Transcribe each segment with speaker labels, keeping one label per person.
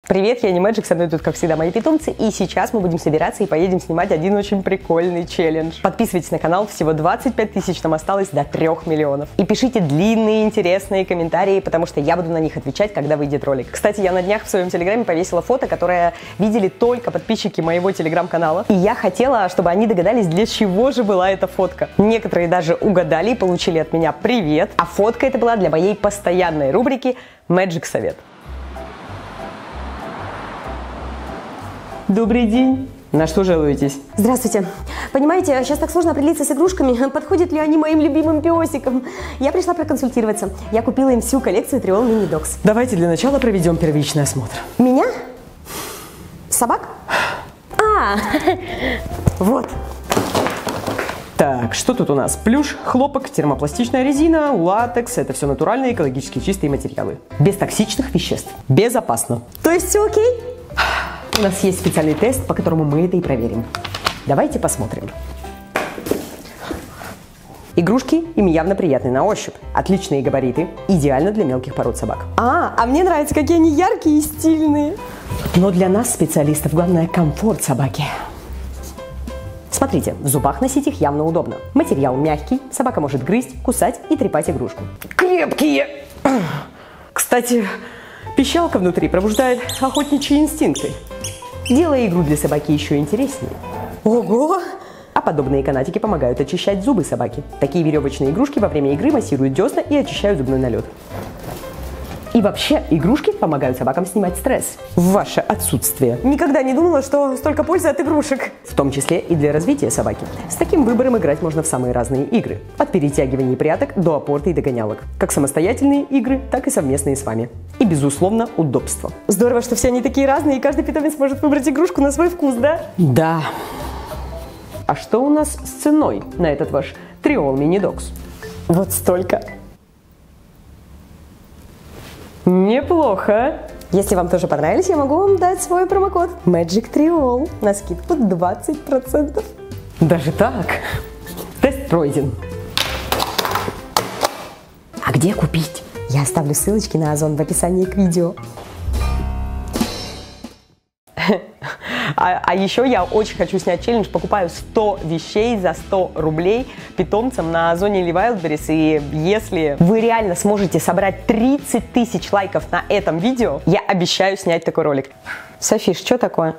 Speaker 1: Привет, я не Мэджик, со мной тут, как всегда, мои питомцы, и сейчас мы будем собираться и поедем снимать один очень прикольный челлендж. Подписывайтесь на канал, всего 25 тысяч, нам осталось до 3 миллионов. И пишите длинные, интересные комментарии, потому что я буду на них отвечать, когда выйдет ролик. Кстати, я на днях в своем телеграме повесила фото, которое видели только подписчики моего телеграм-канала, и я хотела, чтобы они догадались, для чего же была эта фотка. Некоторые даже угадали и получили от меня привет, а фотка это была для моей постоянной рубрики «Мэджик Совет». Добрый день. На что жалуетесь?
Speaker 2: Здравствуйте. Понимаете, сейчас так сложно определиться с игрушками, подходят ли они моим любимым песикам. Я пришла проконсультироваться. Я купила им всю коллекцию Триол Мини Догс.
Speaker 1: Давайте для начала проведем первичный осмотр.
Speaker 2: Меня? Собак? Вот.
Speaker 1: Так, что тут у нас? Плюш, хлопок, термопластичная резина, латекс. Это все натуральные, экологически чистые материалы. Без токсичных веществ. Безопасно.
Speaker 2: То есть все окей?
Speaker 1: У нас есть специальный тест, по которому мы это и проверим. Давайте посмотрим. Игрушки им явно приятны на ощупь. Отличные габариты. Идеально для мелких пород собак.
Speaker 2: А мне нравится, какие они яркие и стильные.
Speaker 1: Но для нас, специалистов, главное комфорт собаки. Смотрите, в зубах носить их явно удобно. Материал мягкий, собака может грызть, кусать и трепать игрушку. Крепкие! Кстати, пищалка внутри пробуждает охотничьи инстинкты, делая игру для собаки еще интереснее.
Speaker 2: Ого!
Speaker 1: А подобные канатики помогают очищать зубы собаки. Такие веревочные игрушки во время игры массируют десна и очищают зубной налет. И вообще, игрушки помогают собакам снимать стресс в ваше отсутствие.
Speaker 2: Никогда не думала, что столько пользы от игрушек.
Speaker 1: В том числе и для развития собаки. С таким выбором играть можно в самые разные игры. От перетягиваний пряток до опорты и догонялок. Как самостоятельные игры, так и совместные с вами. И, безусловно, удобство.
Speaker 2: Здорово, что все они такие разные, и каждый питомец может выбрать игрушку на свой вкус, да?
Speaker 1: Да. А что у нас с ценой на этот ваш Триол Мини Догс?
Speaker 2: Вот столько.
Speaker 1: Неплохо.
Speaker 2: Если вам тоже понравились, я могу вам дать свой промокод Мэджик Триол на скидку 20%.
Speaker 1: Даже так? Тест пройден.
Speaker 2: А где купить? Я оставлю ссылочки на Озон в описании к видео.
Speaker 1: А еще я очень хочу снять челлендж. Покупаю 100 вещей за 100 рублей питомцам на Озоне или Wildberries. И если вы реально сможете собрать 30 тысяч лайков на этом видео, я обещаю снять такой ролик. Софиш, что такое?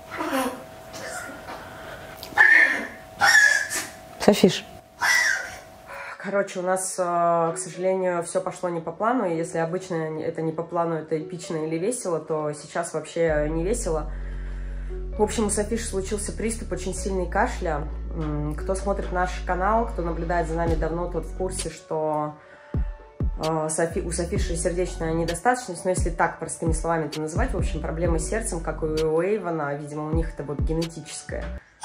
Speaker 1: Софиш. Короче, у нас, к сожалению, все пошло не по плану. И если обычно это не по плану, это эпично или весело, то сейчас вообще не весело. В общем, у Софиши случился приступ очень сильный кашля. Кто смотрит наш канал, кто наблюдает за нами давно, тот в курсе, что у Софиши сердечная недостаточность. Но если так простыми словами это называть, в общем, проблемы с сердцем, как и у Эйвона, видимо, у них это вот генетическое.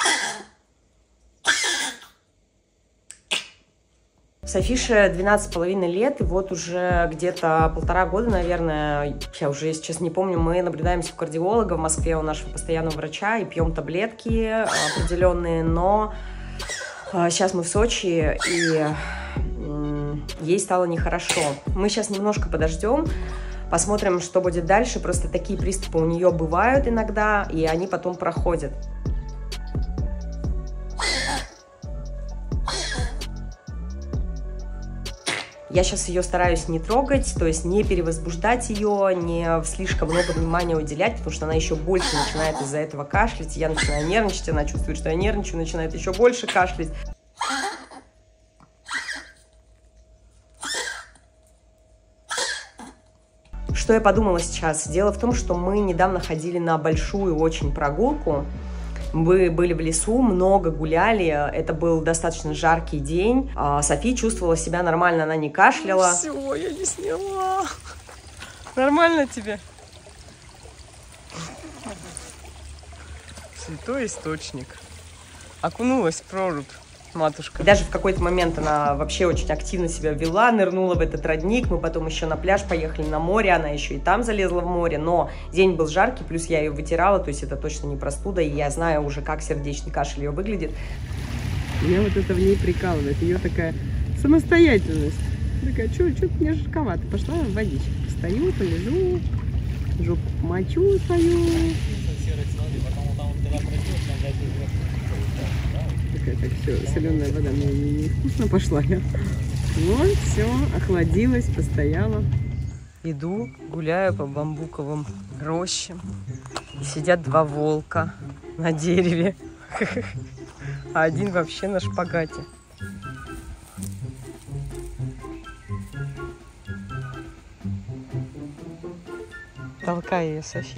Speaker 1: Софише 12,5 лет, и вот уже где-то 1,5 года, наверное, я уже, если честно, не помню, мы наблюдаемся у кардиолога в Москве, у нашего постоянного врача, и пьем таблетки определенные, но сейчас мы в Сочи, и ей стало нехорошо. Мы сейчас немножко подождем, посмотрим, что будет дальше, просто такие приступы у нее бывают иногда, и они потом проходят. Я сейчас ее стараюсь не трогать, то есть не перевозбуждать ее, не слишком много внимания уделять, потому что она еще больше начинает из-за этого кашлять. Я начинаю нервничать, она чувствует, что я нервничаю, начинает еще больше кашлять. Что я подумала сейчас? Дело в том, что мы недавно ходили на большую очень прогулку. Мы были в лесу, много гуляли, это был достаточно жаркий день. Софи чувствовала себя нормально, она не кашляла.
Speaker 3: Все, я не сняла. Нормально тебе? Святой источник. Окунулась в прорубь, матушка.
Speaker 1: И даже в какой-то момент она вообще очень активно себя вела, нырнула в этот родник. Мы потом еще на пляж поехали на море, она еще и там залезла в море. Но день был жаркий, плюс я ее вытирала, то есть это точно не простуда. И я знаю уже, как сердечный кашель ее выглядит.
Speaker 3: Меня вот это в ней прикалывает, ее такая самостоятельность. Такая, что-то мне жарковато. Пошла в водичку. Постою, полежу.
Speaker 1: жопу мочу свою. Такая так все, соленая вода мне невкусно пошла. Вот, все, охладилась, постояла. Иду, гуляю по бамбуковым рощам. Сидят два волка на дереве, а один вообще на шпагате. Толкай ее, Софи.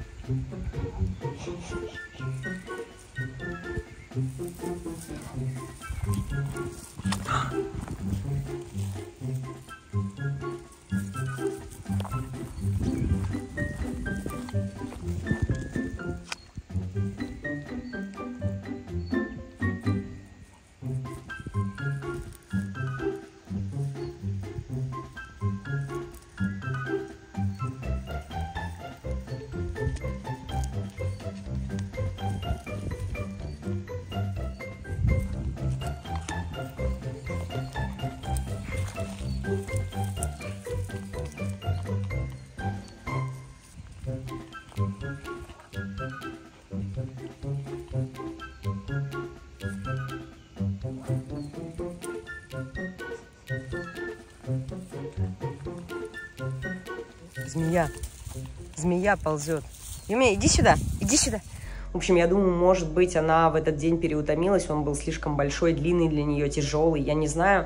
Speaker 1: Змея. Змея ползет. Юми, иди сюда, иди сюда. В общем, я думаю, может быть, она в этот день переутомилась. Он был слишком большой, длинный для нее, тяжелый. Я не знаю.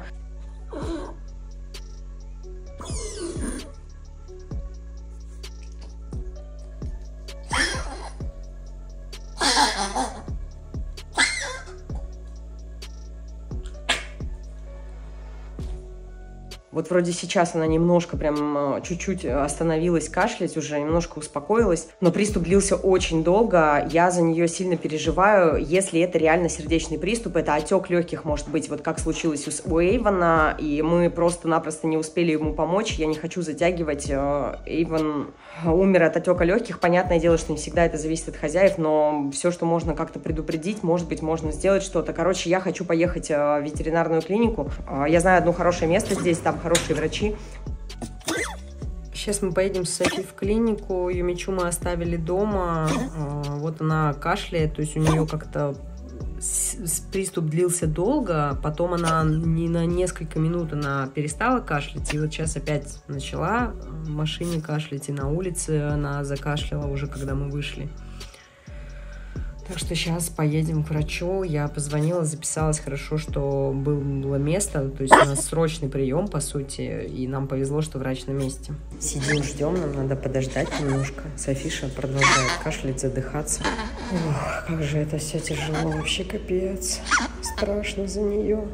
Speaker 1: Вот вроде сейчас она немножко прям чуть-чуть остановилась кашлять, уже немножко успокоилась, но приступ длился очень долго, я за нее сильно переживаю, если это реально сердечный приступ, это отек легких может быть, вот как случилось у Эйвона, и мы просто-напросто не успели ему помочь, я не хочу затягивать, Эйвон умер от отека легких, понятное дело, что не всегда это зависит от хозяев, но все, что можно как-то предупредить, может быть, можно сделать что-то. Короче, я хочу поехать в ветеринарную клинику, я знаю одно хорошее место здесь, там хорошие врачи. Сейчас мы поедем с Софи в клинику. Юмичу мы оставили дома. Вот она кашляет, то есть у нее как-то приступ длился долго, потом она не на несколько минут она перестала кашлять, и вот сейчас опять начала в машине кашлять, и на улице она закашляла уже, когда мы вышли. Так что сейчас поедем к врачу. Я позвонила, записалась, хорошо, что было место. То есть у нас срочный прием, по сути. И нам повезло, что врач на месте. Сидим, ждем, нам надо подождать немножко. Софиша продолжает кашлять, задыхаться. Ох, как же это все тяжело, вообще капец. Страшно за нее.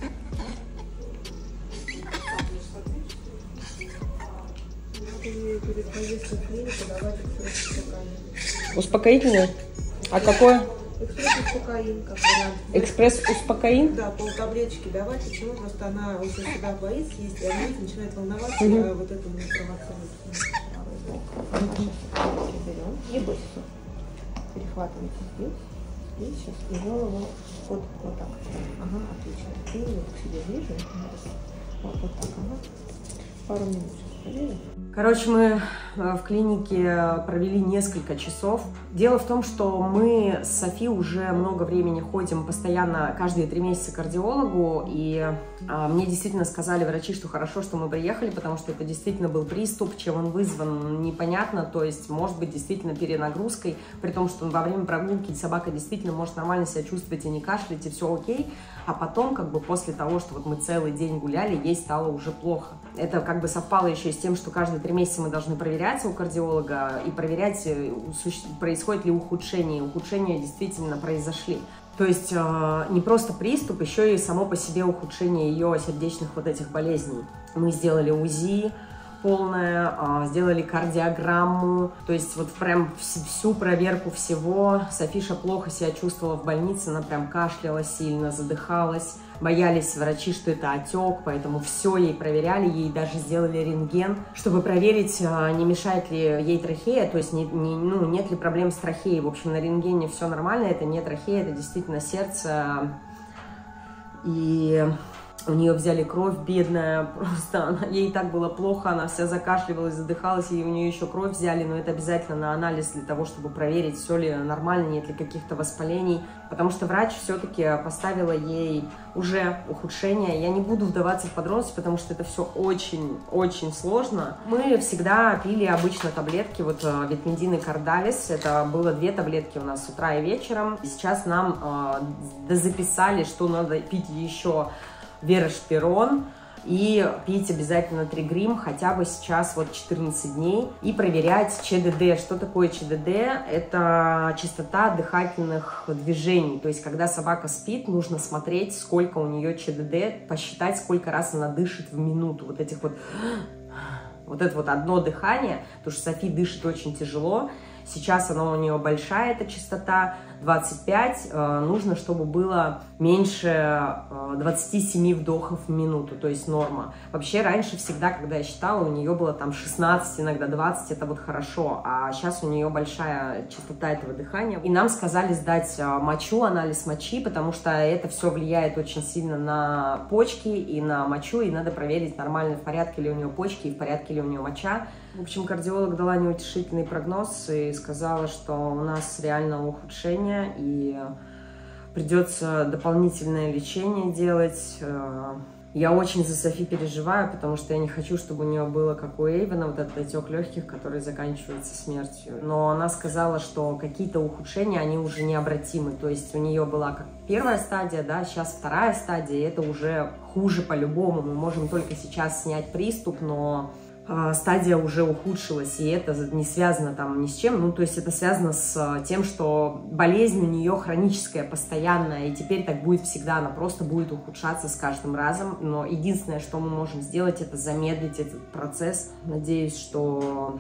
Speaker 1: Успокоительное? А какое?
Speaker 4: Экспресс-успокоин, как вариант.
Speaker 1: Экспресс-успокоин?
Speaker 4: Да, полтаблеточки давать. Почему? Просто она уже всегда боится есть, и она начинает волноваться, а вот это мы провоцируем. Правый бок. Сейчас берем. Не бойся. Перехватывайте здесь. Здесь сейчас. И голову вот так. Ага, отлично. И вот к себе ближе. Вот так. Ага. Пару минут сейчас проверим.
Speaker 1: Короче, мы в клинике провели несколько часов. Дело в том, что мы с Софи уже много времени ходим постоянно, каждые 3 месяца к кардиологу, и мне действительно сказали врачи, что хорошо, что мы приехали, потому что это действительно был приступ, чем он вызван, непонятно, то есть может быть действительно перенагрузкой, при том, что во время прогулки собака действительно может нормально себя чувствовать и не кашлять, и все окей, а потом, как бы после того, что вот мы целый день гуляли, ей стало уже плохо. Это как бы совпало еще и с тем, что каждые 3 месяца мы должны проверяться у кардиолога и проверять, происходит ли ухудшение. Ухудшения действительно произошли. То есть не просто приступ, еще и само по себе ухудшение ее сердечных вот этих болезней. Мы сделали УЗИ полное, сделали кардиограмму, то есть вот прям всю проверку всего. Софиша плохо себя чувствовала в больнице, она прям кашляла сильно, задыхалась. Боялись врачи, что это отек, поэтому все ей проверяли, ей даже сделали рентген, чтобы проверить, не мешает ли ей трахея, то есть нет ли проблем с трахеей. В общем, на рентгене все нормально, это не трахея, это действительно сердце. И У нее взяли кровь, бедная, просто ей так было плохо, она вся закашливалась, задыхалась, и у нее еще кровь взяли, но это обязательно на анализ для того, чтобы проверить, все ли нормально, нет ли каких-то воспалений, потому что врач все-таки поставила ей уже ухудшение. Я не буду вдаваться в подробности, потому что это все очень-очень сложно. Мы всегда пили обычно таблетки, вот Ветмедин и Кардалис, это было 2 таблетки у нас с утра и вечером. Сейчас нам дозаписали, что надо пить еще Верошпирон и пить обязательно Тригрим хотя бы сейчас вот 14 дней и проверять ЧДД. Что такое ЧДД? Это частота дыхательных движений. То есть, когда собака спит, нужно смотреть, сколько у нее ЧДД, посчитать, сколько раз она дышит в минуту. Вот этих вот это вот одно дыхание, потому что Софи дышит очень тяжело. Сейчас она у нее большая, эта частота, 25. Нужно, чтобы было меньше 27 вдохов в минуту, то есть норма. Вообще, раньше всегда, когда я считала, у нее было там 16, иногда 20, это вот хорошо. А сейчас у нее большая частота этого дыхания. И нам сказали сдать мочу, анализ мочи, потому что это все влияет очень сильно на почки и на мочу, и надо проверить, нормально, в порядке ли у нее почки и в порядке ли у нее моча. В общем, кардиолог дала неутешительный прогноз и сказала, что у нас реально ухудшение, и придется дополнительное лечение делать. Я очень за Софи переживаю, потому что я не хочу, чтобы у нее было, как у Эйвена, вот этот отек легких, который заканчивается смертью. Но она сказала, что какие-то ухудшения, они уже необратимы. То есть у нее была как первая стадия, да, сейчас 2-я стадия, и это уже хуже по-любому. Мы можем только сейчас снять приступ, но стадия уже ухудшилась, и это не связано там ни с чем, ну, то есть это связано с тем, что болезнь у нее хроническая, постоянная, и теперь так будет всегда, она просто будет ухудшаться с каждым разом, но единственное, что мы можем сделать, это замедлить этот процесс. Надеюсь, что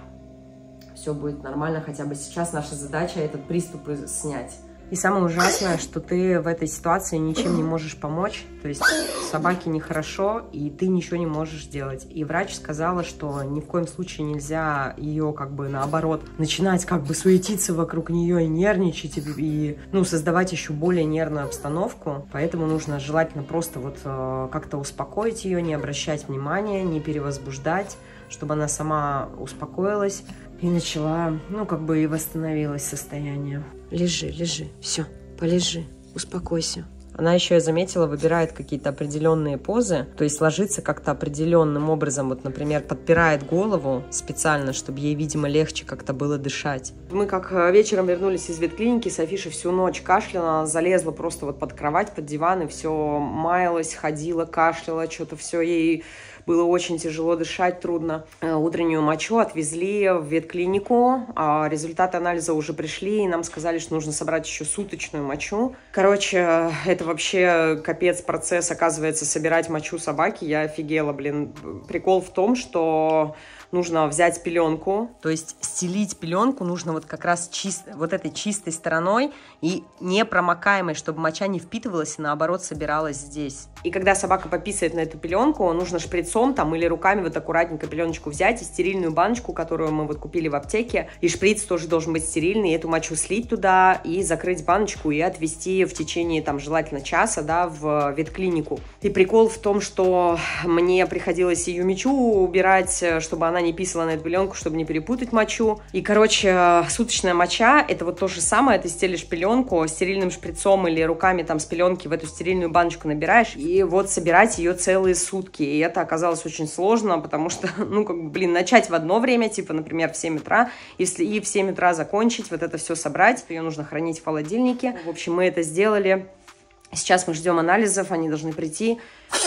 Speaker 1: все будет нормально, хотя бы сейчас наша задача этот приступ снять. И самое ужасное, что ты в этой ситуации ничем не можешь помочь, то есть собаке нехорошо, и ты ничего не можешь сделать. И врач сказала, что ни в коем случае нельзя ее, как бы, наоборот, начинать, как бы, суетиться вокруг нее и нервничать, и ну, создавать еще более нервную обстановку. Поэтому нужно желательно просто вот как-то успокоить ее, не обращать внимания, не перевозбуждать, чтобы она сама успокоилась и начала, ну, как бы, и восстановилось состояние. Лежи, лежи, все, полежи, успокойся. Она еще, я заметила, выбирает какие-то определенные позы, то есть ложится как-то определенным образом, вот, например, подпирает голову специально, чтобы ей, видимо, легче как-то было дышать. Мы как вечером вернулись из ветклиники, Софиша всю ночь кашляла, она залезла просто вот под кровать, под диван, и все маялась, ходила, кашляла, что-то все ей... Было очень тяжело дышать, трудно. Утреннюю мочу отвезли в ветклинику. Результаты анализа уже пришли, и нам сказали, что нужно собрать еще суточную мочу. Короче, это вообще капец процесс, оказывается, собирать мочу собаки. Я офигела, блин. Прикол в том, что нужно взять пеленку, то есть стелить пеленку нужно вот как раз вот этой чистой стороной и непромокаемой, чтобы моча не впитывалась и наоборот собиралась здесь. И когда собака пописает на эту пеленку, нужно шприцом там или руками вот аккуратненько пеленочку взять и стерильную баночку, которую мы вот купили в аптеке, и шприц тоже должен быть стерильный, и эту мочу слить туда и закрыть баночку и отвезти в течение там желательно часа, да, в ветклинику. И прикол в том, что мне приходилось ее мочу убирать, чтобы она не писала на эту пеленку, чтобы не перепутать мочу. И, короче, суточная моча — это вот то же самое. Ты стелишь пеленку стерильным шприцом или руками там с пеленки в эту стерильную баночку набираешь, и вот собирать ее целые сутки. И это оказалось очень сложно, потому что, ну, как бы, блин, начать в одно время, типа, например, в 7 утра, и в 7 утра закончить, вот это все собрать. Ее нужно хранить в холодильнике. В общем, мы это сделали. Сейчас мы ждем анализов, они должны прийти.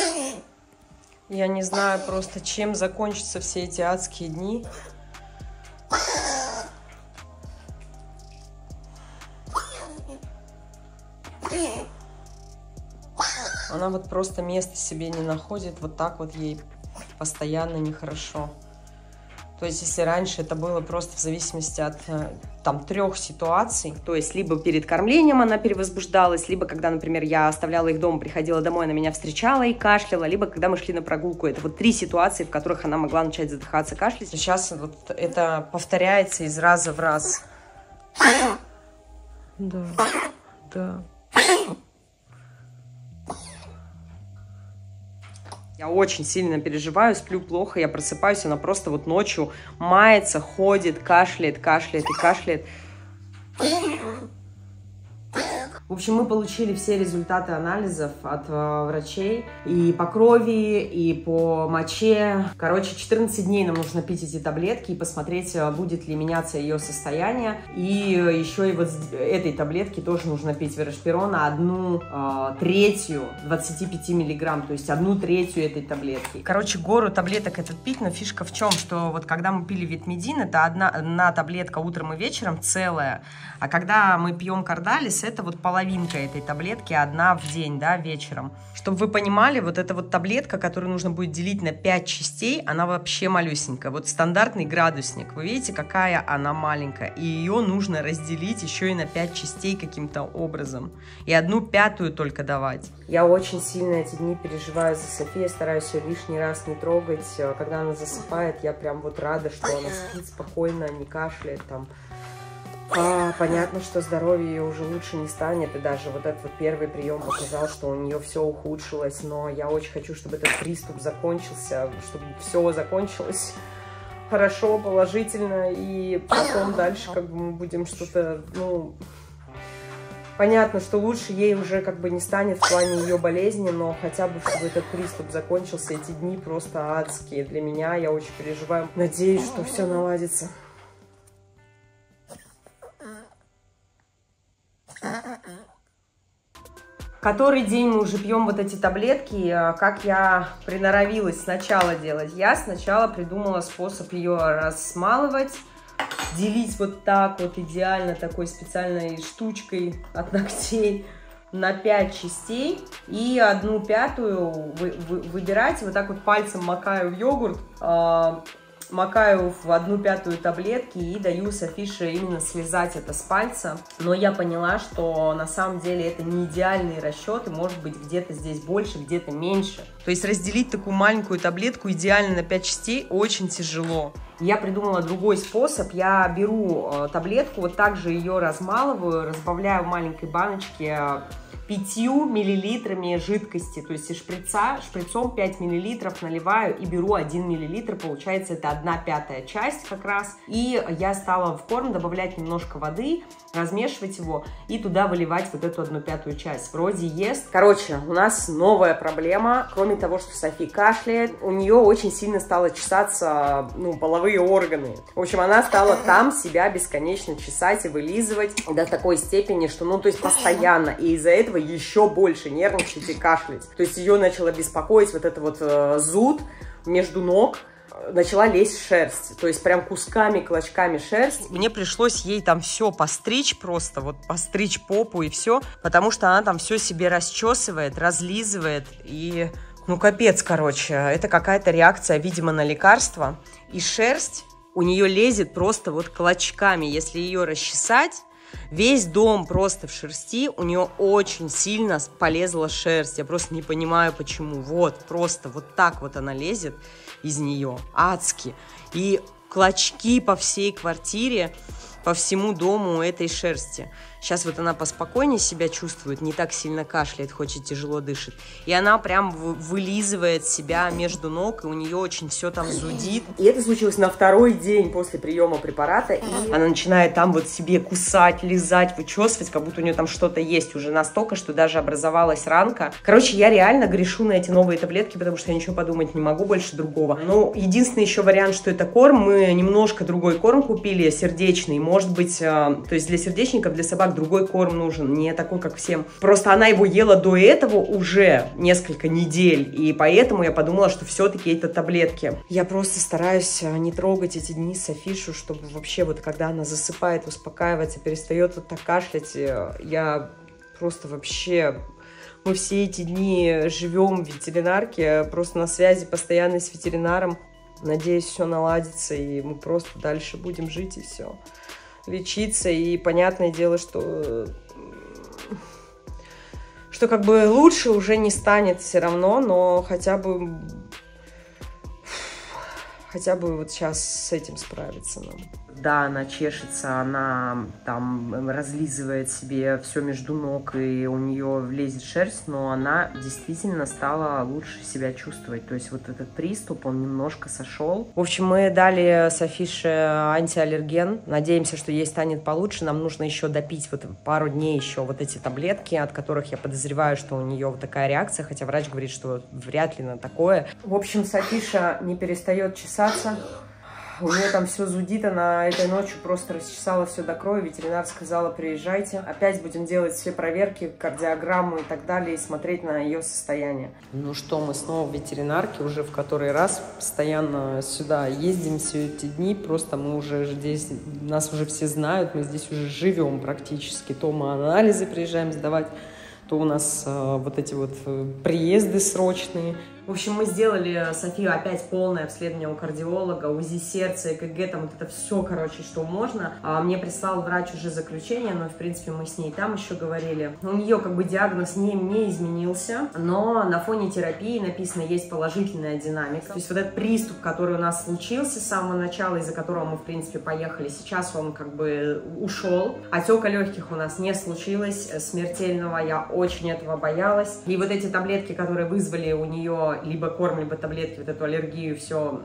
Speaker 1: Я не знаю просто, чем закончатся все эти адские дни. Она вот просто места себе не находит, вот так вот ей постоянно нехорошо. То есть, если раньше это было просто в зависимости от там 3 ситуаций, то есть либо перед кормлением она перевозбуждалась, либо когда, например, я оставляла их дома, приходила домой, она меня встречала и кашляла, либо когда мы шли на прогулку. Это вот 3 ситуации, в которых она могла начать задыхаться, кашлять. Сейчас вот это повторяется из раза в раз. Да, да. Я очень сильно переживаю, сплю плохо, я просыпаюсь, она просто вот ночью мается, ходит, кашляет, кашляет и кашляет. В общем, мы получили все результаты анализов от врачей и по крови, и по моче. Короче, 14 дней нам нужно пить эти таблетки и посмотреть, будет ли меняться ее состояние. И еще и вот этой таблетки тоже нужно пить верошпирона 1/3 25 миллиграмм, то есть 1/3 этой таблетки. Короче, гору таблеток этот пить, но фишка в чем, что вот когда мы пили Витмедин, это одна таблетка утром и вечером целая, а когда мы пьем Кардалис, это вот половинка этой таблетки, 1 в день, да, вечером. Чтобы вы понимали, вот эта вот таблетка, которую нужно будет делить на 5 частей, она вообще малюсенькая. Вот стандартный градусник, вы видите, какая она маленькая. И ее нужно разделить еще и на 5 частей каким-то образом. И 1/5 только давать. Я очень сильно эти дни переживаю за Софию, я стараюсь ее лишний раз не трогать. Когда она засыпает, я прям вот рада, что она спит спокойно, не кашляет там. Понятно, что здоровье ее уже лучше не станет, и даже вот этот вот первый прием показал, что у нее все ухудшилось, но я очень хочу, чтобы этот приступ закончился, чтобы все закончилось хорошо, положительно, и потом дальше как бы мы будем что-то, ну, понятно, что лучше ей уже как бы не станет в плане ее болезни, но хотя бы, чтобы этот приступ закончился, эти дни просто адские для меня, я очень переживаю, надеюсь, что все наладится. Который день мы уже пьем вот эти таблетки. Как я приноровилась сначала делать? Я сначала придумала способ ее размалывать, делить вот так вот идеально такой специальной штучкой от ногтей на 5 частей и 1/5 выбирать. Вот так вот пальцем макаю в йогурт, макаю в 1/5 таблетки и даю Софише именно слезать это с пальца. Но я поняла, что на самом деле это не идеальный расчет, и может быть где-то здесь больше, где-то меньше. То есть разделить такую маленькую таблетку идеально на 5 частей очень тяжело. Я придумала другой способ. Я беру таблетку, вот так же ее размалываю, разбавляю в маленькой баночке 5 миллилитрами жидкости, то есть из шприцом 5 миллилитров наливаю и беру 1 миллилитр, получается это 1/5 часть как раз. И я стала в корм добавлять немножко воды, размешивать его и туда выливать вот эту 1/5 часть. Вроде ест. Короче, у нас новая проблема. Кроме того, что Софи кашляет, у нее очень сильно стало чесаться, ну, половые органы. В общем, она стала там себя бесконечно чесать и вылизывать до такой степени, что, ну, то есть постоянно. И из-за этого еще больше нервничать и кашлять. То есть ее начало беспокоить вот это вот зуд между ног. Начала лезть шерсть, то есть прям кусками, клочками шерсть. Мне пришлось ей там все постричь просто, вот постричь попу и все, потому что она там все себе расчесывает, разлизывает и, ну, капец, короче, это какая-то реакция, видимо, на лекарство. И шерсть у нее лезет просто вот клочками, если ее расчесать, весь дом просто в шерсти, у нее очень сильно полезла шерсть, я просто не понимаю почему, вот, просто вот так вот она лезет из нее, адски, и клочки по всей квартире, по всему дому этой шерсти. Сейчас вот она поспокойнее себя чувствует, не так сильно кашляет, хоть и тяжело дышит. И она прям вылизывает себя между ног, и у нее очень все там зудит. И это случилось на 2-й день после приема препарата. И она начинает там вот себе кусать, лизать, вычесывать, как будто у нее там что-то есть уже настолько, что даже образовалась ранка. Короче, я реально грешу на эти новые таблетки, потому что я ничего подумать не могу больше другого. Но единственный еще вариант, что это корм, мы немножко другой корм купили, сердечный. Может быть, то есть для сердечников, для собак другой корм нужен, не такой, как всем. Просто она его ела до этого уже несколько недель, и поэтому я подумала, что все-таки это таблетки. Я просто стараюсь не трогать эти дни Софишу, чтобы вообще вот когда она засыпает, успокаивается, перестает вот так кашлять, я просто вообще... Мы все эти дни живем в ветеринарке, просто на связи постоянно с ветеринаром. Надеюсь, все наладится, и мы просто дальше будем жить, и все. Лечиться, и понятное дело, что как бы лучше уже не станет все равно, но хотя бы вот сейчас с этим справиться нам. да, она чешется, она там разлизывает себе все между ног, и у нее влезет шерсть, но она действительно стала лучше себя чувствовать. То есть вот этот приступ, он немножко сошел. В общем, мы дали Софише антиаллерген. Надеемся, что ей станет получше. Нам нужно еще допить вот пару дней еще вот эти таблетки, от которых я подозреваю, что у нее вот такая реакция, хотя врач говорит, что вряд ли на такое. В общем, Софиша не перестает чесаться. У нее там все зудит, она этой ночью просто расчесала все до крови. Ветеринар сказала, приезжайте. Опять будем делать все проверки, кардиограмму и так далее, и смотреть на ее состояние. Ну что, мы снова в ветеринарке, уже в который раз постоянно сюда ездим все эти дни. Просто мы уже здесь, нас уже все знают, мы здесь уже живем практически. То мы анализы приезжаем сдавать, то у нас вот эти вот приезды срочные. В общем, мы сделали Софию опять полное обследование у кардиолога, УЗИ сердца, ЭКГ, там вот это все, короче, что можно. Мне прислал врач уже заключение, но, в принципе, мы с ней там еще говорили. У нее как бы диагноз не изменился, но на фоне терапии написано, есть положительная динамика. То есть вот этот приступ, который у нас случился с самого начала, из-за которого мы, в принципе, поехали, сейчас он как бы ушел. Отека легких у нас не случилось смертельного, я очень этого боялась. И вот эти таблетки, которые вызвали у нее либо корм, либо таблетки, вот эту аллергию, все,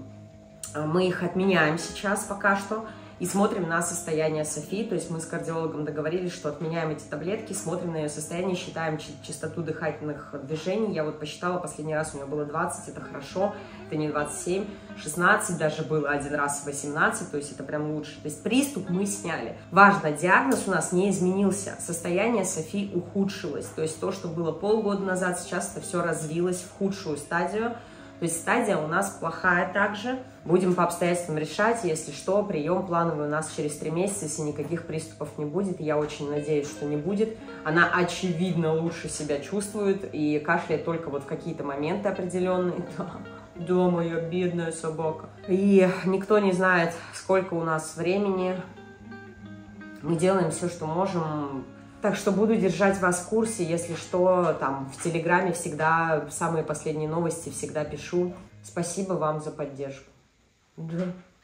Speaker 1: мы их отменяем сейчас пока что и смотрим на состояние Софии. То есть мы с кардиологом договорились, что отменяем эти таблетки, смотрим на ее состояние, считаем частоту дыхательных движений. Я вот посчитала, последний раз у нее было 20, это хорошо, это не 27, 16 даже было, один раз 18, то есть это прям лучше. То есть приступ мы сняли. Важно, диагноз у нас не изменился, состояние Софии ухудшилось. То есть то, что было полгода назад, сейчас это все развилось в худшую стадию. То есть стадия у нас плохая также. Будем по обстоятельствам решать. Если что, прием плановый у нас через 3 месяца, если никаких приступов не будет. Я очень надеюсь, что не будет. Она, очевидно, лучше себя чувствует и кашляет только вот в какие-то моменты определенные. Да, моя бедная собака. И никто не знает, сколько у нас времени. Мы делаем все, что можем. Так что буду держать вас в курсе, если что, там в Телеграме всегда самые последние новости всегда пишу. Спасибо вам за поддержку. Да.